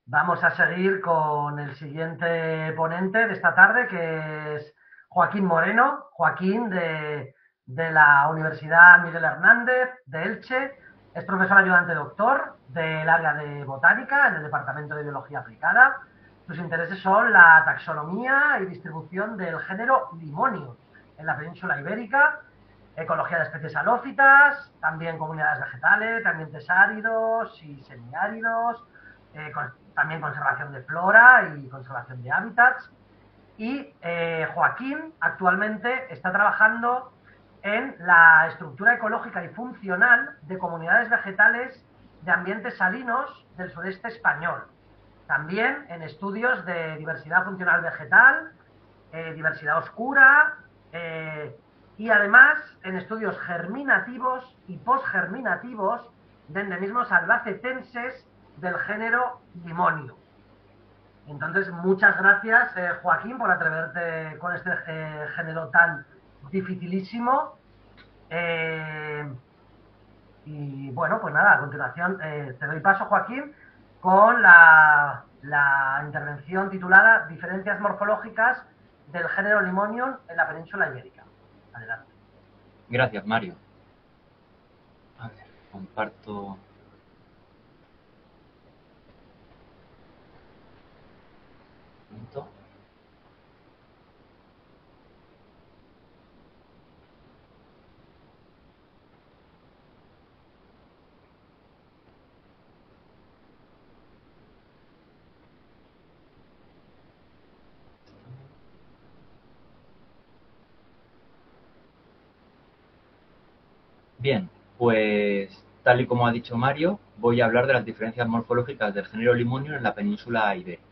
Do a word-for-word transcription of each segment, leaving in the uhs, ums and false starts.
Vamos a seguir con el siguiente ponente de esta tarde, que es Joaquín Moreno. Joaquín de, de la Universidad Miguel Hernández de Elche. Es profesor ayudante doctor del área de botánica en el Departamento de Biología Aplicada. Sus intereses son la taxonomía y distribución del género Limonium en la península ibérica, ecología de especies halófitas, también comunidades vegetales, ambientes áridos y semiáridos, eh, con, también conservación de flora y conservación de hábitats. Y eh, Joaquín actualmente está trabajando en la estructura ecológica y funcional de comunidades vegetales de ambientes salinos del sureste español. También en estudios de diversidad funcional vegetal, eh, diversidad oscura, eh, y además en estudios germinativos y posgerminativos de endemismos albacetenses del género Limonium. Entonces, muchas gracias, eh, Joaquín, por atreverte con este eh, género tan dificilísimo. Eh, y bueno, pues nada, a continuación eh, te doy paso, Joaquín, con la, la intervención titulada Diferencias morfológicas del género Limonium en la península ibérica. Adelante. Gracias, Mario. A ver, comparto. Un momento. Bien, pues tal y como ha dicho Mario, voy a hablar de las diferencias morfológicas del género Limonium en la península ibérica.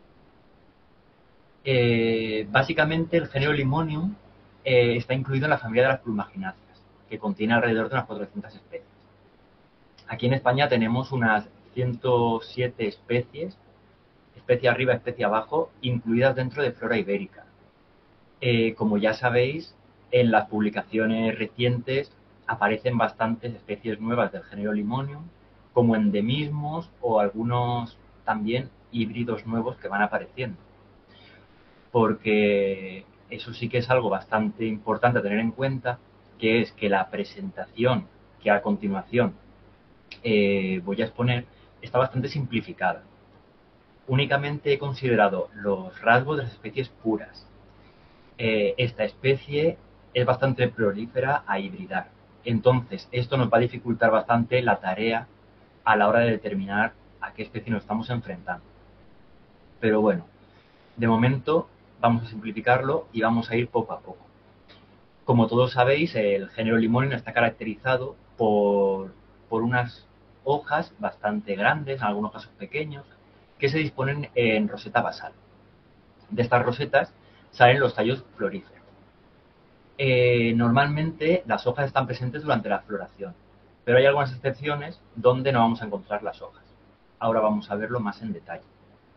Eh, básicamente, el género Limonium eh, está incluido en la familia de las plumagináceas, que contiene alrededor de unas cuatrocientas especies. Aquí en España tenemos unas ciento siete especies, especie arriba, especie abajo, incluidas dentro de flora ibérica. Eh, como ya sabéis, en las publicaciones recientes aparecen bastantes especies nuevas del género Limonium, como endemismos o algunos también híbridos nuevos que van apareciendo. Porque eso sí que es algo bastante importante a tener en cuenta, que es que la presentación que a continuación eh, voy a exponer está bastante simplificada. Únicamente he considerado los rasgos de las especies puras. Eh, esta especie es bastante prolífera a hibridar. Entonces, esto nos va a dificultar bastante la tarea a la hora de determinar a qué especie nos estamos enfrentando. Pero bueno, de momento vamos a simplificarlo y vamos a ir poco a poco. Como todos sabéis, el género Limonium está caracterizado por, por unas hojas bastante grandes, en algunos casos pequeños, que se disponen en roseta basal. De estas rosetas salen los tallos floríferos. Eh, normalmente las hojas están presentes durante la floración, pero hay algunas excepciones donde no vamos a encontrar las hojas. Ahora vamos a verlo más en detalle.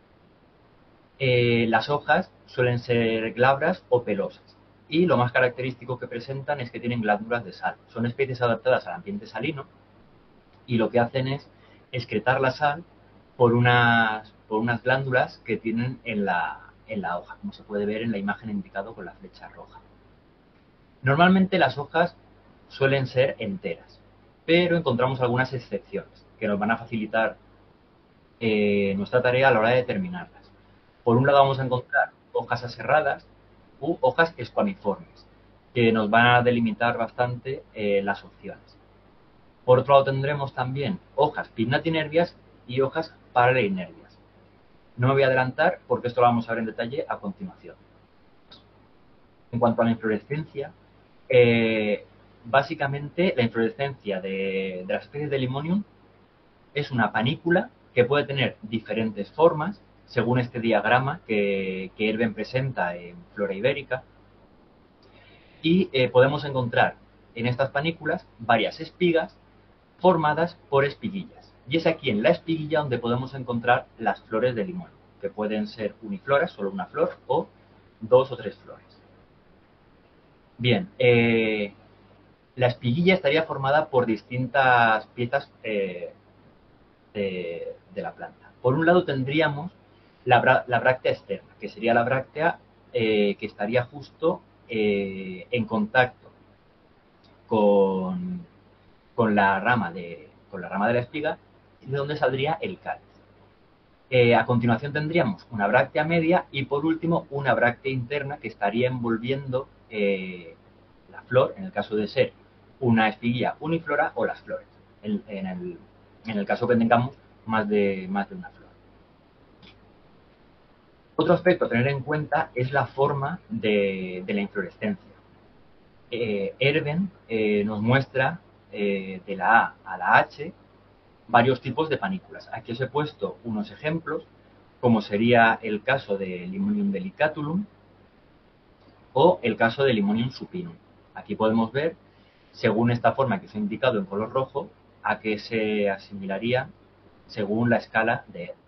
Eh, las hojas suelen ser glabras o pelosas y lo más característico que presentan es que tienen glándulas de sal. Son especies adaptadas al ambiente salino y lo que hacen es excretar la sal por unas, por unas glándulas que tienen en la, en la hoja, como se puede ver en la imagen indicado con la flecha roja. Normalmente las hojas suelen ser enteras, pero encontramos algunas excepciones que nos van a facilitar eh, nuestra tarea a la hora de determinarlas. Por un lado vamos a encontrar hojas aserradas u hojas escuamiformes, que nos van a delimitar bastante eh, las opciones. Por otro lado tendremos también hojas pinnatinervias y hojas paralelinervias. No me voy a adelantar porque esto lo vamos a ver en detalle a continuación. En cuanto a la inflorescencia, eh, básicamente la inflorescencia de, de las especies de Limonium es una panícula que puede tener diferentes formas según este diagrama que, que Erben presenta en Flora Ibérica, y eh, podemos encontrar en estas panículas varias espigas formadas por espiguillas. Y es aquí en la espiguilla donde podemos encontrar las flores de limón, que pueden ser unifloras, solo una flor, o dos o tres flores. Bien, eh, la espiguilla estaría formada por distintas piezas eh, de, de la planta. Por un lado tendríamos la, la bráctea externa, que sería la bráctea eh, que estaría justo eh, en contacto con, con, la rama de, con la rama de la espiga, de donde saldría el cáliz. Eh, a continuación tendríamos una bráctea media y por último una bráctea interna que estaría envolviendo eh, la flor, en el caso de ser una espiguilla uniflora o las flores, en, en, el, en el caso que tengamos más de, más de una flor. Otro aspecto a tener en cuenta es la forma de, de la inflorescencia. Eh, Erben eh, nos muestra eh, de la A a la H varios tipos de panículas. Aquí os he puesto unos ejemplos, como sería el caso de Limonium delicatulum o el caso de Limonium supinum. Aquí podemos ver, según esta forma que os he indicado en color rojo, a qué se asimilaría según la escala de Erben.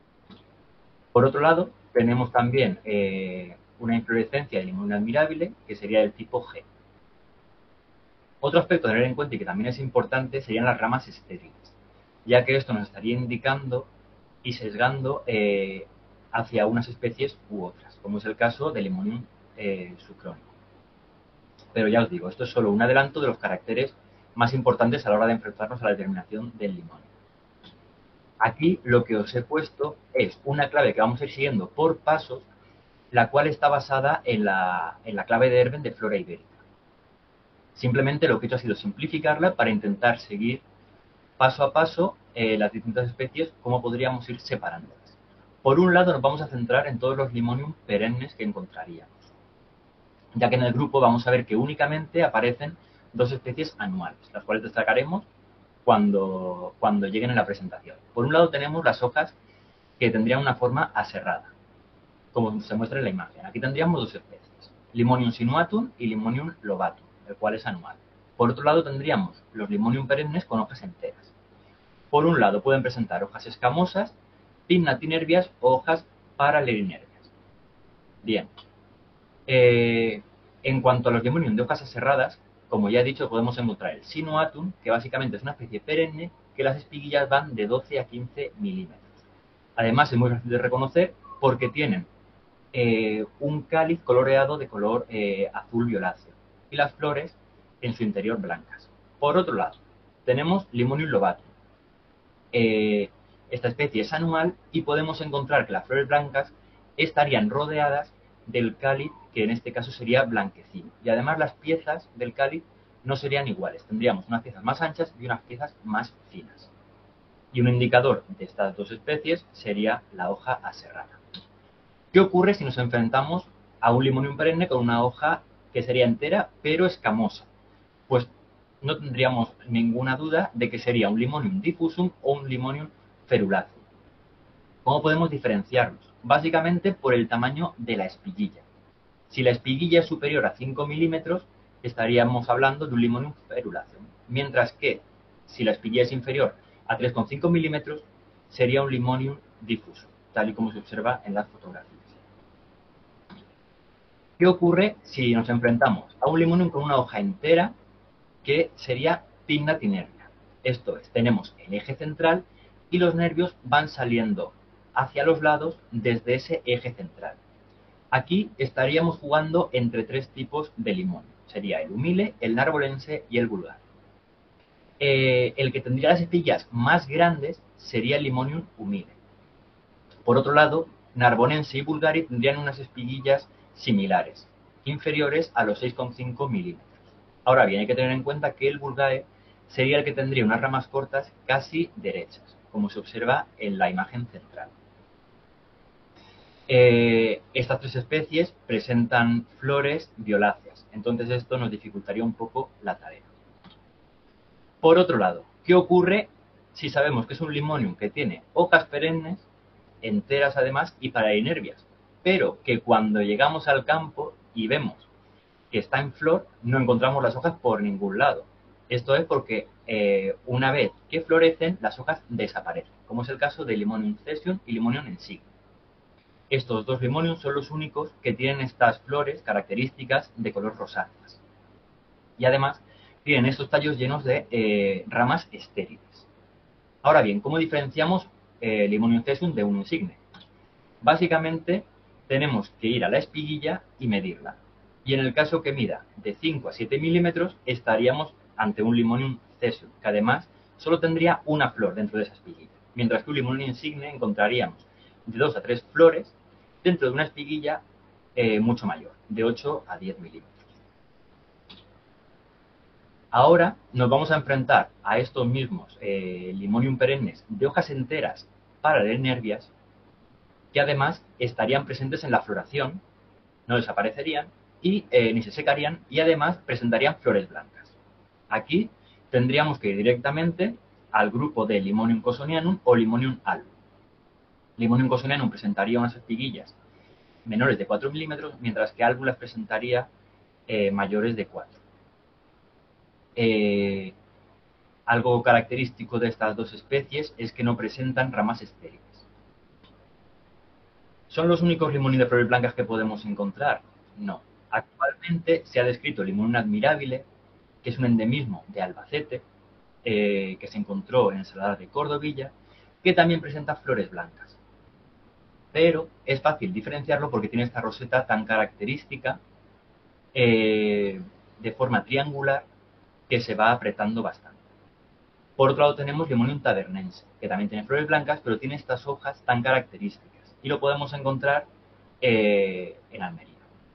Por otro lado, tenemos también eh, una inflorescencia de Limonium admirabile, que sería del tipo G. Otro aspecto a tener en cuenta y que también es importante serían las ramas estériles, ya que esto nos estaría indicando y sesgando eh, hacia unas especies u otras, como es el caso del Limonium eh, sucrónico. Pero ya os digo, esto es solo un adelanto de los caracteres más importantes a la hora de enfrentarnos a la determinación del limonio. Aquí lo que os he puesto es una clave que vamos a ir siguiendo por pasos, la cual está basada en la, en la clave de Erben de flora ibérica. Simplemente lo que he hecho ha sido simplificarla para intentar seguir paso a paso eh, las distintas especies, cómo podríamos ir separándolas. Por un lado nos vamos a centrar en todos los Limonium perennes que encontraríamos, ya que en el grupo vamos a ver que únicamente aparecen dos especies anuales, las cuales destacaremos cuando, cuando lleguen en la presentación. Por un lado tenemos las hojas que tendrían una forma aserrada, como se muestra en la imagen. Aquí tendríamos dos especies, Limonium sinuatum y Limonium lobatum, el cual es anual. Por otro lado tendríamos los Limonium perennes con hojas enteras. Por un lado pueden presentar hojas escamosas, pinnatinervias o hojas paralelinervias. Bien. Eh, en cuanto a los Limonium de hojas aserradas, como ya he dicho, podemos encontrar el sinuatum, que básicamente es una especie perenne, que las espiguillas van de doce a quince milímetros. Además es muy fácil de reconocer porque tienen eh, un cáliz coloreado de color eh, azul violáceo y las flores en su interior blancas. Por otro lado, tenemos Limonium lobatum. Eh, esta especie es anual y podemos encontrar que las flores blancas estarían rodeadas del cáliz, que en este caso sería blanquecino. Y además las piezas del cáliz no serían iguales. Tendríamos unas piezas más anchas y unas piezas más finas. Y un indicador de estas dos especies sería la hoja aserrada. ¿Qué ocurre si nos enfrentamos a un Limonium perenne con una hoja que sería entera pero escamosa? Pues no tendríamos ninguna duda de que sería un Limonium diffusum o un Limonium ferulaceum. ¿Cómo podemos diferenciarlos? Básicamente por el tamaño de la espiguilla. Si la espiguilla es superior a cinco milímetros, estaríamos hablando de un Limonium ferulaceum. Mientras que si la espiguilla es inferior a tres coma cinco milímetros, sería un Limonium diffusum, tal y como se observa en las fotografías. ¿Qué ocurre si nos enfrentamos a un Limonium con una hoja entera, que sería pinnatinervia? Esto es, tenemos el eje central y los nervios van saliendo hacia los lados desde ese eje central. Aquí estaríamos jugando entre tres tipos de limonio. Sería el humile, el narbolense y el vulgar. Eh, el que tendría las espiguillas más grandes sería el Limonium humile. Por otro lado, narbonense y vulgari tendrían unas espiguillas similares, inferiores a los seis coma cinco milímetros. Ahora bien, hay que tener en cuenta que el vulgare sería el que tendría unas ramas cortas casi derechas, como se observa en la imagen central. Eh, estas tres especies presentan flores violáceas, entonces esto nos dificultaría un poco la tarea. Por otro lado, ¿qué ocurre si sabemos que es un Limonium que tiene hojas perennes, enteras además, y paralinervias, pero que cuando llegamos al campo y vemos que está en flor, no encontramos las hojas por ningún lado? Esto es porque eh, una vez que florecen, las hojas desaparecen, como es el caso de Limonium cesium y Limonium insigne. Estos dos Limonium son los únicos que tienen estas flores características de color rosáceas. Y además tienen estos tallos llenos de eh, ramas estériles. Ahora bien, ¿cómo diferenciamos eh, Limonium cesium de uno insigne. Básicamente tenemos que ir a la espiguilla y medirla. Y en el caso que mida de cinco a siete milímetros, estaríamos ante un Limonium cesium, que además solo tendría una flor dentro de esa espiguilla. Mientras que un Limonium insigne encontraríamos de dos a tres flores dentro de una espiguilla eh, mucho mayor, de ocho a diez milímetros. Ahora nos vamos a enfrentar a estos mismos eh, Limonium perennes de hojas enteras paralenervias, que además estarían presentes en la floración, no desaparecerían y eh, ni se secarían, y además presentarían flores blancas. Aquí tendríamos que ir directamente al grupo de Limonium cosonianum o Limonium album. Limonium cosonianum presentaría unas espiguillas menores de cuatro milímetros, mientras que album las presentaría eh, mayores de cuatro. Eh, algo característico de estas dos especies es que no presentan ramas estériles. ¿Son los únicos Limonium de flores blancas que podemos encontrar? No. Actualmente se ha descrito el Limonium admirabile, que es un endemismo de Albacete, eh, que se encontró en ensaladas de Cordovilla, que también presenta flores blancas. Pero es fácil diferenciarlo porque tiene esta roseta tan característica, eh, de forma triangular, que se va apretando bastante. Por otro lado tenemos Limonium tavernense, que también tiene flores blancas, pero tiene estas hojas tan características. Y lo podemos encontrar eh, en Almería.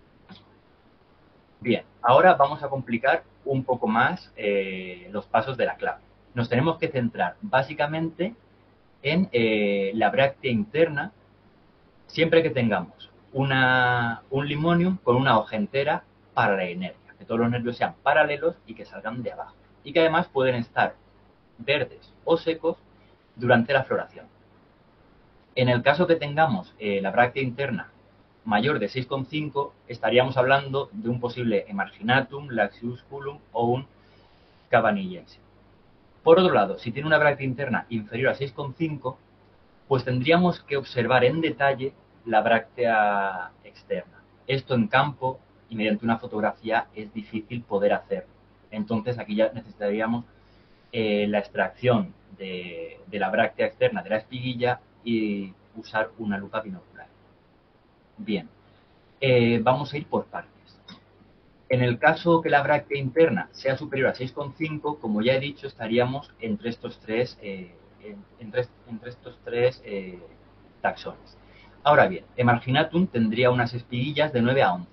Bien, ahora vamos a complicar un poco más eh, los pasos de la clave. Nos tenemos que centrar básicamente en eh, la bráctea interna, siempre que tengamos una, un limonium con una hoja entera paralenergia, que todos los nervios sean paralelos y que salgan de abajo, y que además pueden estar verdes o secos durante la floración. En el caso que tengamos eh, la bráctea interna mayor de seis coma cinco, estaríamos hablando de un posible Emarginatum, Laxiusculum o un Cabanillense. Por otro lado, si tiene una bráctea interna inferior a seis coma cinco, pues tendríamos que observar en detalle la bráctea externa. Esto en campo y mediante una fotografía es difícil poder hacerlo. Entonces aquí ya necesitaríamos eh, la extracción de, de la bráctea externa de la espiguilla y usar una lupa binocular. Bien, eh, vamos a ir por partes. En el caso que la bráctea interna sea superior a seis coma cinco, como ya he dicho, estaríamos entre estos tres, eh, entre, entre estos tres eh, taxones. Ahora bien, Emarginatum tendría unas espiguillas de nueve a once,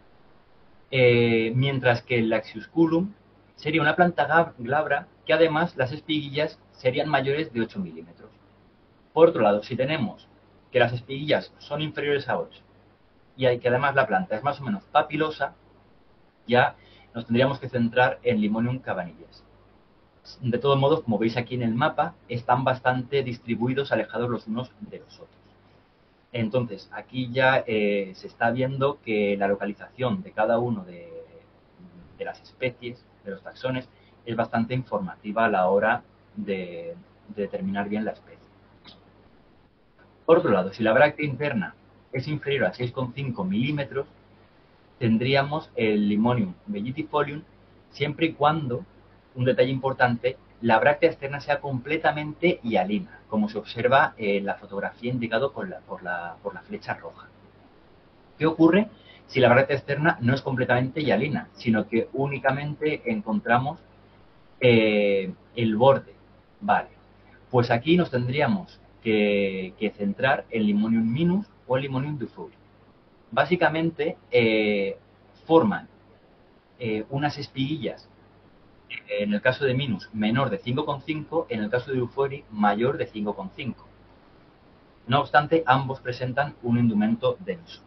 eh, mientras que el Laxiusculum sería una planta glabra que además las espiguillas serían mayores de ocho milímetros. Por otro lado, si tenemos que las espiguillas son inferiores a ocho y hay que además la planta es más o menos papilosa, ya nos tendríamos que centrar en Limonium cabanillense. De todos modos, como veis aquí en el mapa, están bastante distribuidos, alejados los unos de los otros. Entonces, aquí ya eh, se está viendo que la localización de cada uno de, de las especies, de los taxones, es bastante informativa a la hora de, de determinar bien la especie. Por otro lado, si la bráctea interna es inferior a seis coma cinco milímetros, tendríamos el Limonium vellitifolium, siempre y cuando, un detalle importante, la bráctea externa sea completamente hialina, como se observa en la fotografía indicado por la, por la, por la flecha roja. ¿Qué ocurre si la bráctea externa no es completamente hialina, sino que únicamente encontramos eh, el borde? Vale, pues aquí nos tendríamos que, que centrar en Limonium minus o Limonium dufourium. Básicamente eh, forman eh, unas espiguillas, en el caso de Minus menor de cinco coma cinco, en el caso de Dufouri mayor de cinco coma cinco. No obstante, ambos presentan un indumento denso.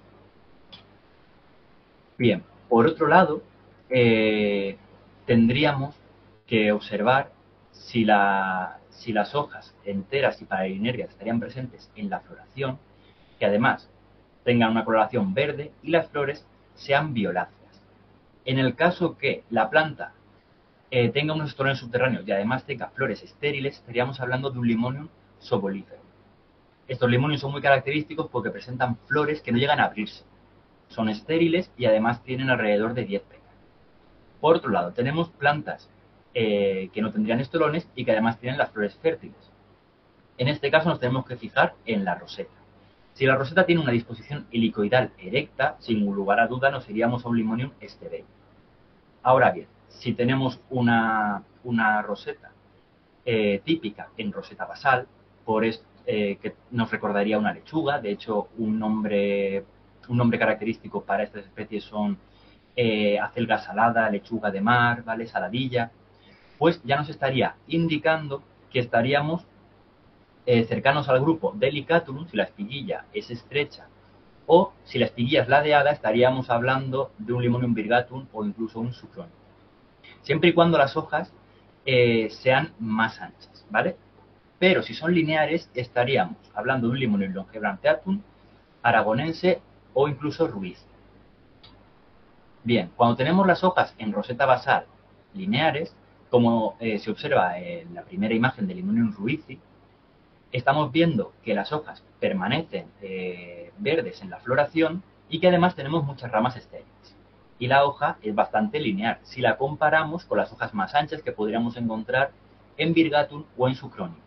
Bien, por otro lado, eh, tendríamos que observar si, la, si las hojas enteras y paralinervias estarían presentes en la floración, que además tengan una coloración verde y las flores sean violáceas. En el caso que la planta eh, tenga unos estolones subterráneos y además tenga flores estériles, estaríamos hablando de un Limonium sobolífero. Estos limonium son muy característicos porque presentan flores que no llegan a abrirse. Son estériles y además tienen alrededor de diez pétalos. Por otro lado, tenemos plantas eh, que no tendrían estolones y que además tienen las flores fértiles. En este caso nos tenemos que fijar en la roseta. Si la roseta tiene una disposición helicoidal erecta, sin lugar a duda nos iríamos a un Limonium stevei. Ahora bien, si tenemos una, una roseta eh, típica en roseta basal, por esto, eh, que nos recordaría una lechuga, de hecho un nombre, un nombre característico para estas especies son eh, acelga salada, lechuga de mar, ¿vale? Saladilla, pues ya nos estaría indicando que estaríamos eh, cercanos al grupo Delicatum, si la espiguilla es estrecha, o si la espiguilla es ladeada, estaríamos hablando de un Limonium virgatum o incluso un Sucronicum. Siempre y cuando las hojas eh, sean más anchas, ¿vale? Pero si son lineares, estaríamos hablando de un Limonium longibranchiatum, aragonense o incluso ruiz. Bien, cuando tenemos las hojas en roseta basal lineares, como eh, se observa en la primera imagen del Limonium ruizi, estamos viendo que las hojas permanecen eh, verdes en la floración y que además tenemos muchas ramas estériles. Y la hoja es bastante lineal si la comparamos con las hojas más anchas que podríamos encontrar en Virgatum o en Sucronicum.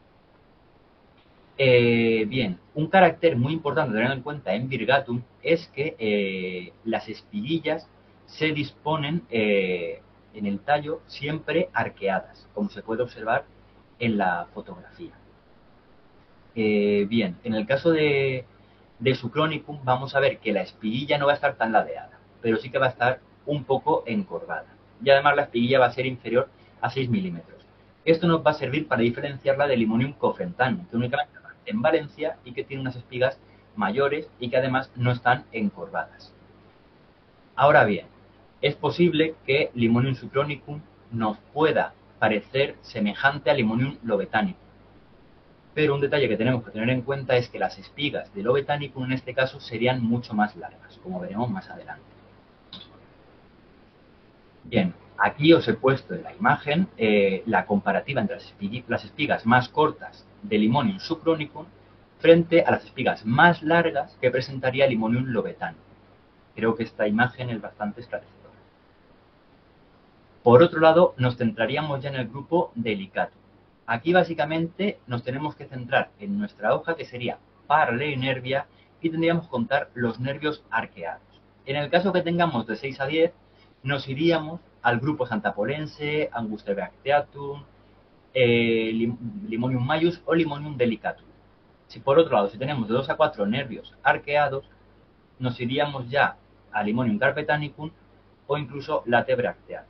Eh, bien, un carácter muy importante a tener en cuenta en Virgatum es que eh, las espiguillas se disponen eh, en el tallo siempre arqueadas, como se puede observar en la fotografía. Eh, bien, en el caso de, de Sucronicum vamos a ver que la espiguilla no va a estar tan ladeada, pero sí que va a estar un poco encorvada. Y además la espiguilla va a ser inferior a seis milímetros. Esto nos va a servir para diferenciarla del Limonium cofrentanum, que únicamente está en Valencia y que tiene unas espigas mayores y que además no están encorvadas. Ahora bien, es posible que Limonium sucronicum nos pueda parecer semejante a Limonium lobetanicum. Pero un detalle que tenemos que tener en cuenta es que las espigas de lobetanicum en este caso serían mucho más largas, como veremos más adelante. Bien, aquí os he puesto en la imagen eh, la comparativa entre las, espig las espigas más cortas de Limonium sucronicum frente a las espigas más largas que presentaría Limonium lobetanicum. Creo que esta imagen es bastante esclarecedora. Por otro lado, nos centraríamos ya en el grupo Delicatum. Aquí básicamente nos tenemos que centrar en nuestra hoja, que sería Paraleonervia, y tendríamos que contar los nervios arqueados. En el caso que tengamos de seis a diez, nos iríamos al grupo Santapolense, Angustiabracteatum, eh, Limonium maius o Limonium delicatum. Si por otro lado, si tenemos de dos a cuatro nervios arqueados, nos iríamos ya a Limonium carpetanicum o incluso Latebracteatum.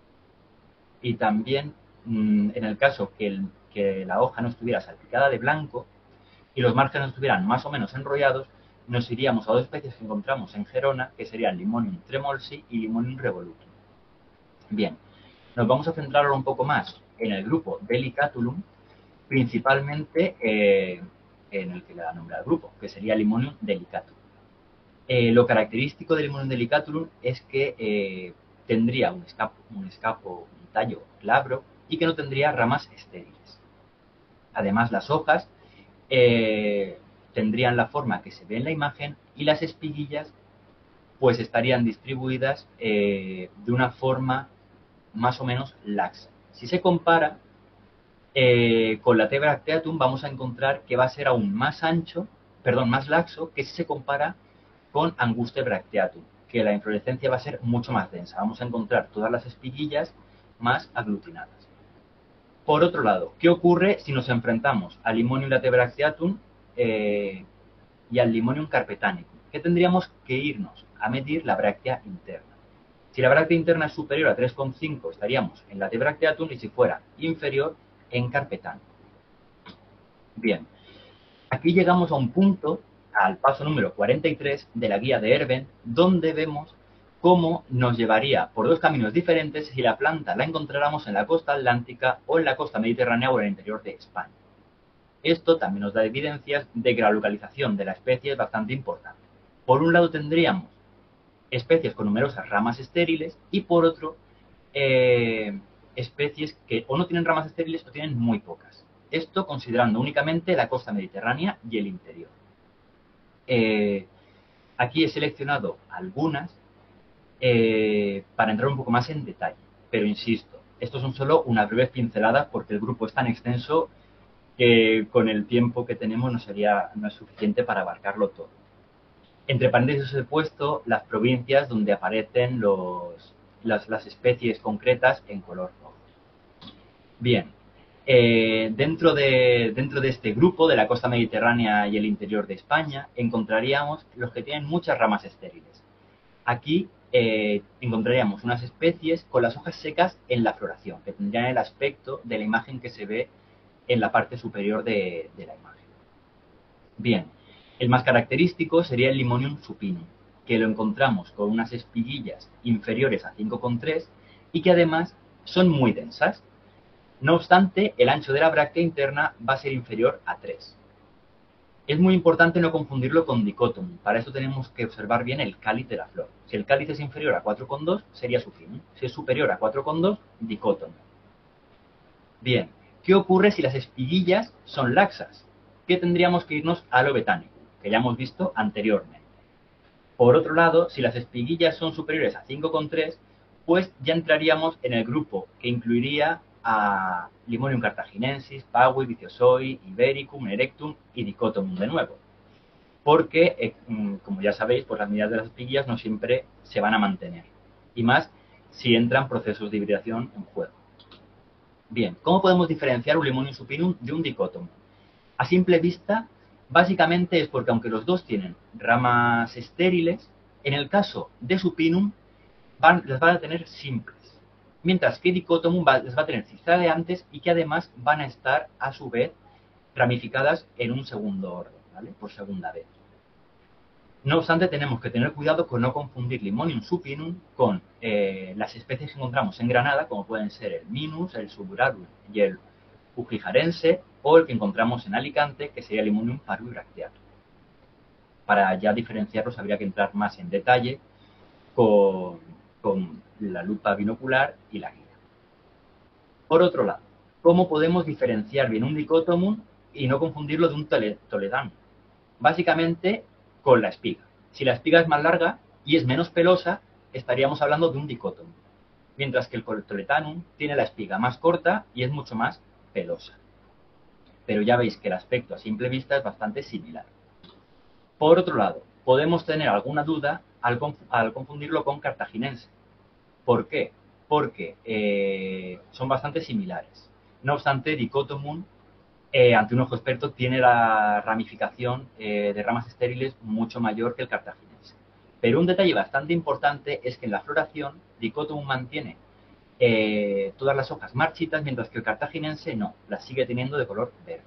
Y también, mmm, en el caso que, el, que la hoja no estuviera salpicada de blanco y los márgenes estuvieran más o menos enrollados, nos iríamos a dos especies que encontramos en Gerona, que serían Limonium tremolsi y Limonium revolutum. Bien, nos vamos a centrar ahora un poco más en el grupo Delicatulum, principalmente eh, en el que le da nombre al grupo, que sería Limonium delicatum. Eh, lo característico del Limonium delicatum es que eh, tendría un escapo, un escapo, un tallo glabro y que no tendría ramas estériles. Además, las hojas eh, tendrían la forma que se ve en la imagen y las espiguillas pues estarían distribuidas eh, de una forma más o menos laxa. Si se compara eh, con la Latebracteatum, vamos a encontrar que va a ser aún más ancho, perdón, más laxo que si se compara con Angustiabracteatum, que la inflorescencia va a ser mucho más densa. Vamos a encontrar todas las espiguillas más aglutinadas. Por otro lado, ¿qué ocurre si nos enfrentamos al Limonium Latebracteatum eh, y al Limonium carpetanicum? Que tendríamos que irnos a medir la bráctea interna. Si la bráctea interna es superior a tres coma cinco, estaríamos en Latebracteatum, y si fuera inferior, en carpetanicum. Bien, aquí llegamos a un punto, al paso número cuarenta y tres de la guía de Erben, donde vemos cómo nos llevaría por dos caminos diferentes si la planta la encontráramos en la costa atlántica o en la costa mediterránea o en el interior de España. Esto también nos da evidencias de que la localización de la especie es bastante importante. Por un lado tendríamos especies con numerosas ramas estériles y por otro eh, especies que o no tienen ramas estériles o tienen muy pocas. Esto considerando únicamente la costa mediterránea y el interior. Eh, aquí he seleccionado algunas eh, para entrar un poco más en detalle, pero insisto, estos son solo unas breves pinceladas porque el grupo es tan extenso que con el tiempo que tenemos no sería no es suficiente para abarcarlo todo. Entre paréntesis os he puesto las provincias donde aparecen los, las, las especies concretas en color rojo. Bien, eh, dentro, de, dentro de este grupo de la costa mediterránea y el interior de España encontraríamos los que tienen muchas ramas estériles. Aquí eh, encontraríamos unas especies con las hojas secas en la floración, que tendrían el aspecto de la imagen que se ve en la parte superior de, de la imagen. Bien, el más característico sería el Limonium supinum, que lo encontramos con unas espiguillas inferiores a cinco coma tres y que además son muy densas. No obstante, el ancho de la bráctea interna va a ser inferior a tres. Es muy importante no confundirlo con Dicotomum. Para eso tenemos que observar bien el cáliz de la flor. Si el cáliz es inferior a cuatro coma dos, sería supinum. Si es superior a cuatro coma dos, Dicotomum. Bien, ¿qué ocurre si las espiguillas son laxas? Que tendríamos que irnos a lo betánico, que ya hemos visto anteriormente. Por otro lado, si las espiguillas son superiores a cinco coma tres, pues ya entraríamos en el grupo que incluiría a Limonium cartaginensis, Pavui, Viciosoi, Ibericum, Erectum y Dicotomum de nuevo. Porque, eh, como ya sabéis, pues las medidas de las espiguillas no siempre se van a mantener. Y más si entran procesos de hibridación en juego. Bien, ¿cómo podemos diferenciar un Limonium supinum de un Dicotomum? A simple vista, básicamente es porque aunque los dos tienen ramas estériles, en el caso de supinum van, las van a tener simples, mientras que Dicotomum va, las va a tener cizadeantes y que además van a estar a su vez ramificadas en un segundo orden, ¿vale? Por segunda vez. No obstante, tenemos que tener cuidado con no confundir Limonium supinum con eh, las especies que encontramos en Granada, como pueden ser el Minus, el Suburarum y el Ujijarense, o el que encontramos en Alicante, que sería Limonium parvibracteatum. Para ya diferenciarlos habría que entrar más en detalle con, con la lupa binocular y la guía. Por otro lado, ¿cómo podemos diferenciar bien un Dicotomum y no confundirlo de un Toledano? Básicamente con la espiga. Si la espiga es más larga y es menos pelosa, estaríamos hablando de un Dicotomum. Mientras que el Toledanum tiene la espiga más corta y es mucho más pelosa. Pero ya veis que el aspecto a simple vista es bastante similar. Por otro lado, podemos tener alguna duda al, conf al confundirlo con cartaginense. ¿Por qué? Porque eh, son bastante similares. No obstante, Dicotomum, eh, ante un ojo experto, tiene la ramificación eh, de ramas estériles mucho mayor que el cartaginense. Pero un detalle bastante importante es que en la floración, Dicotomum mantiene eh, todas las hojas marchitas, mientras que el cartaginense no, las sigue teniendo de color verde.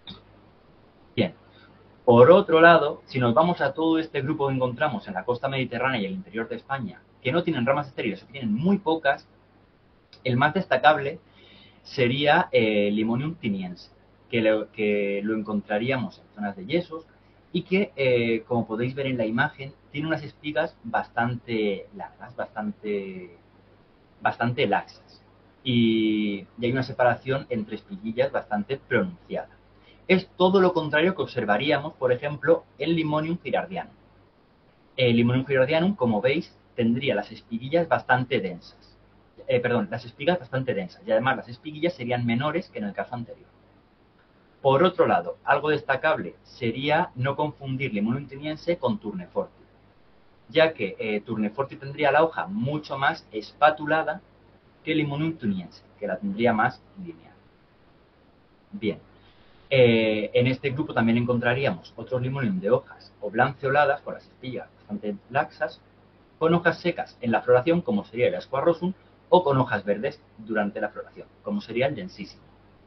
Bien. Por otro lado, si nos vamos a todo este grupo que encontramos en la costa mediterránea y el interior de España, que no tienen ramas estériles o tienen muy pocas, el más destacable sería el eh, Limonium tiniense, que lo, que lo encontraríamos en zonas de yesos y que, eh, como podéis ver en la imagen, tiene unas espigas bastante largas, bastante, bastante laxas. Y, y hay una separación entre espiguillas bastante pronunciada. Es todo lo contrario que observaríamos, por ejemplo, en Limonium girardianum. El Limonium girardianum, como veis, tendría las espiguillas bastante densas. Eh, perdón, las espigas bastante densas. Y además las espiguillas serían menores que en el caso anterior. Por otro lado, algo destacable sería no confundir Limonium tiniense con Tourneforti, ya que eh, Tourneforti tendría la hoja mucho más espatulada que Limonium tiniense, que la tendría más lineal. Bien. Eh, en este grupo también encontraríamos otros Limonium de hojas oblanceoladas, con las espigas bastante laxas, con hojas secas en la floración, como sería el Asquarrosum, o con hojas verdes durante la floración, como sería el Densissimo.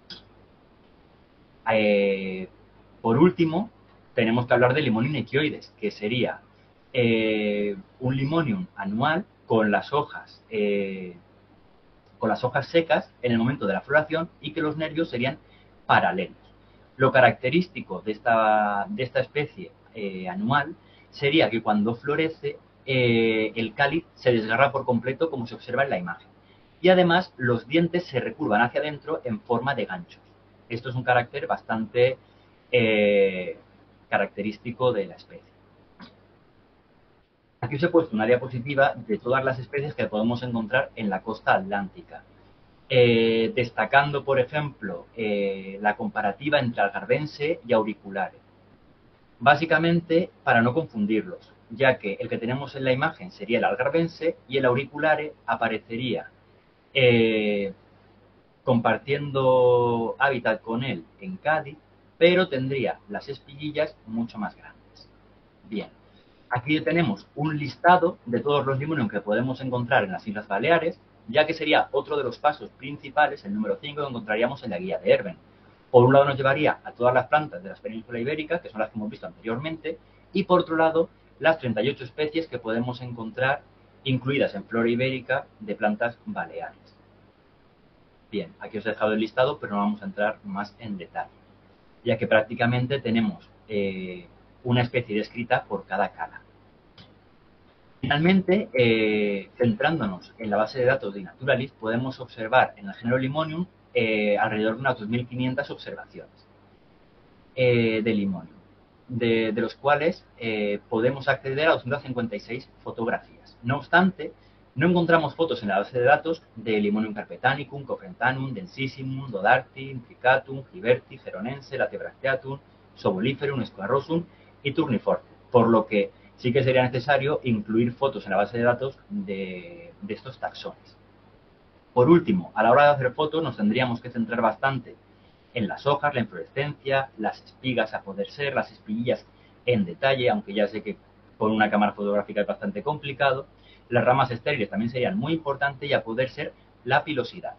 Eh, por último, tenemos que hablar del Limonium equioides, que sería eh, un Limonium anual con las hojas eh, con las hojas secas en el momento de la floración y que los nervios serían paralelos. Lo característico de esta, de esta especie eh, anual sería que cuando florece eh, el cáliz se desgarra por completo, como se observa en la imagen. Y además los dientes se recurvan hacia adentro en forma de ganchos. Esto es un carácter bastante eh, característico de la especie. Aquí os he puesto una diapositiva de todas las especies que podemos encontrar en la costa atlántica. eh, destacando, por ejemplo, eh, la comparativa entre algarvense y auriculares. Básicamente, para no confundirlos, ya que el que tenemos en la imagen sería el algarvense y el auriculare aparecería eh, compartiendo hábitat con él en Cádiz, pero tendría las espiguillas mucho más grandes. Bien, aquí tenemos un listado de todos los limonium que podemos encontrar en las Islas Baleares, ya que sería otro de los pasos principales, el número cinco, que encontraríamos en la guía de Erben. Por un lado nos llevaría a todas las plantas de las penínsulas ibéricas, que son las que hemos visto anteriormente, y por otro lado, las treinta y ocho especies que podemos encontrar incluidas en flora ibérica de plantas baleares. Bien, aquí os he dejado el listado, pero no vamos a entrar más en detalle, ya que prácticamente tenemos eh, una especie descrita por cada cala. Finalmente, eh, centrándonos en la base de datos de Naturalis, podemos observar en el género Limonium eh, alrededor de unas dos mil quinientas observaciones eh, de Limonium, de, de los cuales eh, podemos acceder a doscientas cincuenta y seis fotografías. No obstante, no encontramos fotos en la base de datos de Limonium carpetanicum, cofrentanum, densissimum, dodarti, intricatum, giberti, geronense, latebracteatum, soboliferum, squarrosum y turniforme, por lo que sí que sería necesario incluir fotos en la base de datos de, de estos taxones. Por último, a la hora de hacer fotos nos tendríamos que centrar bastante en las hojas, la inflorescencia, las espigas a poder ser, las espiguillas en detalle, aunque ya sé que con una cámara fotográfica es bastante complicado. Las ramas estériles también serían muy importantes y a poder ser la pilosidad.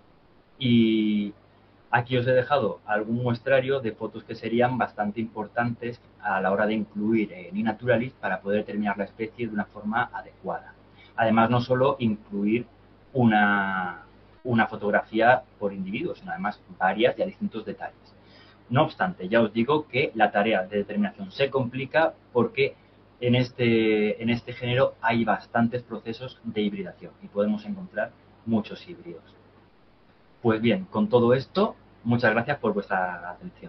Y aquí os he dejado algún muestrario de fotos que serían bastante importantes a la hora de incluir en iNaturalis para poder determinar la especie de una forma adecuada. Además, no solo incluir una, una fotografía por individuo, sino además varias y a distintos detalles. No obstante, ya os digo que la tarea de determinación se complica porque en este, en este género hay bastantes procesos de hibridación y podemos encontrar muchos híbridos. Pues bien, con todo esto, muchas gracias por vuestra atención.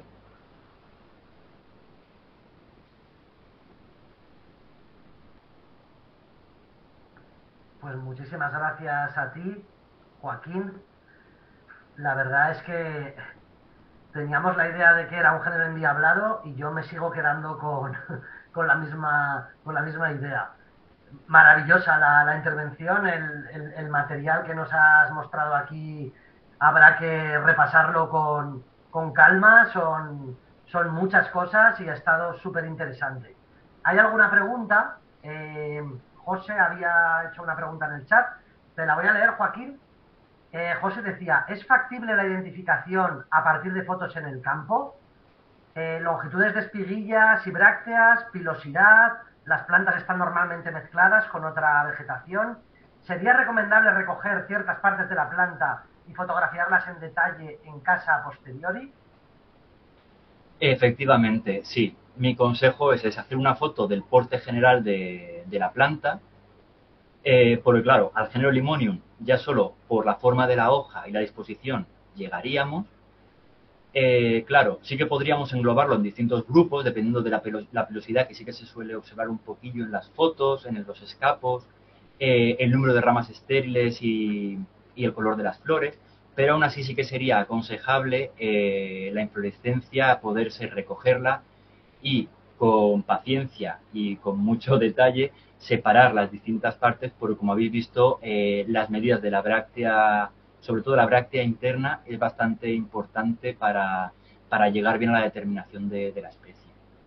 Pues muchísimas gracias a ti, Joaquín. La verdad es que teníamos la idea de que era un género endiablado y yo me sigo quedando con, con, la, misma, con la misma idea. Maravillosa la, la intervención, el, el, el, material que nos has mostrado aquí habrá que repasarlo con, con calma, son, son muchas cosas y ha estado súper interesante. ¿Hay alguna pregunta? Eh, José había hecho una pregunta en el chat, te la voy a leer, Joaquín. Eh, José decía, ¿es factible la identificación a partir de fotos en el campo? Eh, longitudes de espiguillas y brácteas, pilosidad, las plantas están normalmente mezcladas con otra vegetación. ¿Sería recomendable recoger ciertas partes de la planta y fotografiarlas en detalle en casa a posteriori? Efectivamente, sí. Mi consejo es, es hacer una foto del porte general de, de la planta, eh, porque claro, al género Limonium ya solo por la forma de la hoja y la disposición llegaríamos. Eh, claro, sí que podríamos englobarlo en distintos grupos, dependiendo de la, pelo, la pelosidad que sí que se suele observar un poquillo en las fotos, en los escapos, eh, el número de ramas estériles y, y, el color de las flores, pero aún así sí que sería aconsejable eh, la inflorescencia, poderse recogerla y con paciencia y con mucho detalle separar las distintas partes, porque como habéis visto, eh, las medidas de la bráctea, sobre todo la bráctea interna, es bastante importante para, para llegar bien a la determinación de, de la especie.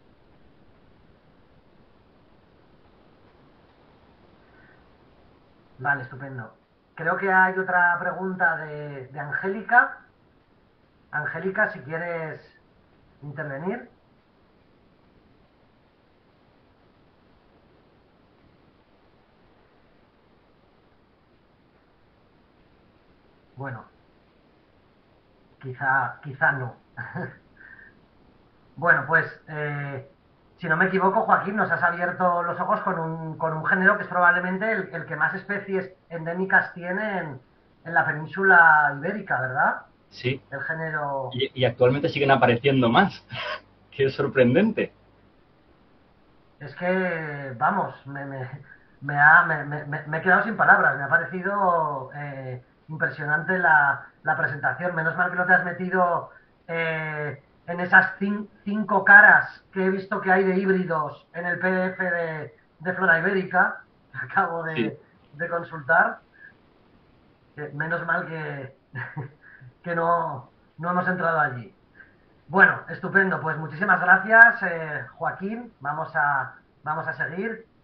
Vale, estupendo. Creo que hay otra pregunta de, de Angélica. Angélica, si quieres intervenir. Bueno, quizá, quizá no. Bueno, pues, eh, si no me equivoco, Joaquín, nos has abierto los ojos con un, con un género que es probablemente el, el que más especies endémicas tiene en, en la península ibérica, ¿verdad? Sí. El género... Y, y actualmente siguen apareciendo más. Que es sorprendente. Es que, vamos, me, me, me, ha, me, me, me he quedado sin palabras. Me ha parecido eh, impresionante la, la presentación. Menos mal que no te has metido eh, en esas cin cinco caras que he visto que hay de híbridos en el P D F de, de Flora Ibérica, que acabo Sí. de, de consultar. Que menos mal que, que no, no hemos entrado allí. Bueno, estupendo. Pues muchísimas gracias, eh, Joaquín. Vamos a, vamos a seguir.